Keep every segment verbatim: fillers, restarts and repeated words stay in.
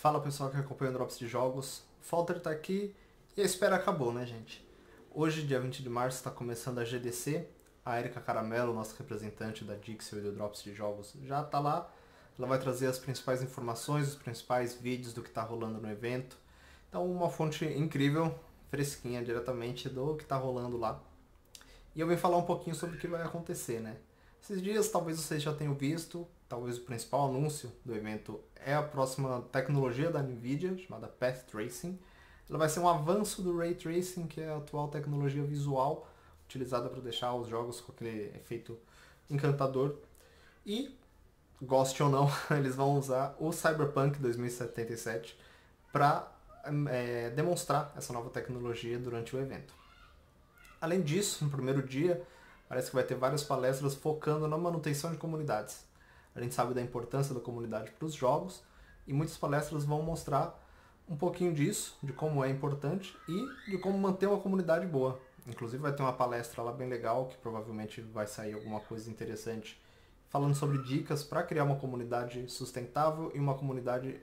Fala pessoal que acompanha o Drops de Jogos, Falter tá aqui e a espera acabou, né gente? Hoje, dia vinte de março, está começando a G D C, a Erika Caramelo, nossa representante da Dixel e do Drops de Jogos, já tá lá. Ela vai trazer as principais informações, os principais vídeos do que tá rolando no evento. Então uma fonte incrível, fresquinha, diretamente do que tá rolando lá. E eu vim falar um pouquinho sobre o que vai acontecer, né? Esses dias talvez vocês já tenham visto, talvez o principal anúncio do evento é a próxima tecnologia da Nvidia, chamada Path Tracing. Ela vai ser um avanço do Ray Tracing, que é a atual tecnologia visual utilizada para deixar os jogos com aquele efeito encantador. E, goste ou não, eles vão usar o Cyberpunk dois mil e setenta e sete para é, demonstrar essa nova tecnologia durante o evento. Além disso, no primeiro dia, parece que vai ter várias palestras focando na manutenção de comunidades. A gente sabe da importância da comunidade para os jogos e muitas palestras vão mostrar um pouquinho disso, de como é importante e de como manter uma comunidade boa. Inclusive vai ter uma palestra lá bem legal, que provavelmente vai sair alguma coisa interessante, falando sobre dicas para criar uma comunidade sustentável e uma comunidade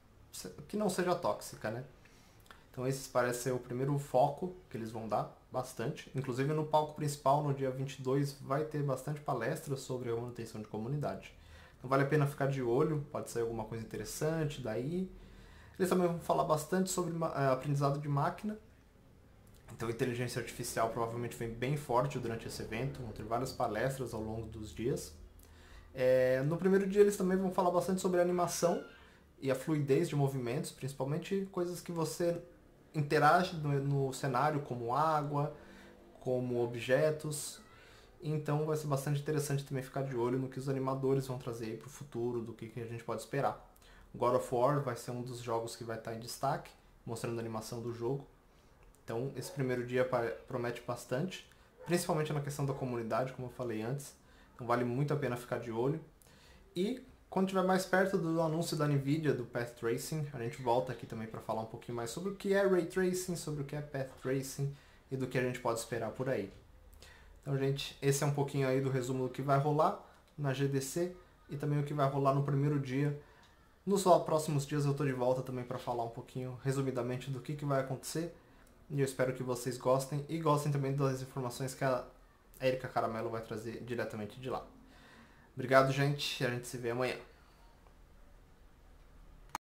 que não seja tóxica, né? Então esse parece ser o primeiro foco que eles vão dar, bastante. Inclusive no palco principal, no dia vinte e dois, vai ter bastante palestras sobre a manutenção de comunidade. Então vale a pena ficar de olho, pode sair alguma coisa interessante daí. Eles também vão falar bastante sobre aprendizado de máquina. Então inteligência artificial provavelmente vem bem forte durante esse evento, vão ter várias palestras ao longo dos dias. É, no primeiro dia eles também vão falar bastante sobre animação e a fluidez de movimentos, principalmente coisas que você interage no, no cenário, como água, como objetos. Então vai ser bastante interessante também ficar de olho no que os animadores vão trazer para o futuro, do que, que a gente pode esperar. God of War vai ser um dos jogos que vai estar em destaque, mostrando a animação do jogo. Então esse primeiro dia promete bastante, principalmente na questão da comunidade, como eu falei antes. Então vale muito a pena ficar de olho. E quando estiver mais perto do anúncio da Nvidia, do Path Tracing, a gente volta aqui também para falar um pouquinho mais sobre o que é Ray Tracing, sobre o que é Path Tracing e do que a gente pode esperar por aí. Então, gente, esse é um pouquinho aí do resumo do que vai rolar na G D C e também o que vai rolar no primeiro dia. Nos próximos dias eu estou de volta também para falar um pouquinho, resumidamente, do que, que vai acontecer. E eu espero que vocês gostem e gostem também das informações que a Erika Caramelo vai trazer diretamente de lá. Obrigado, gente, e a gente se vê amanhã.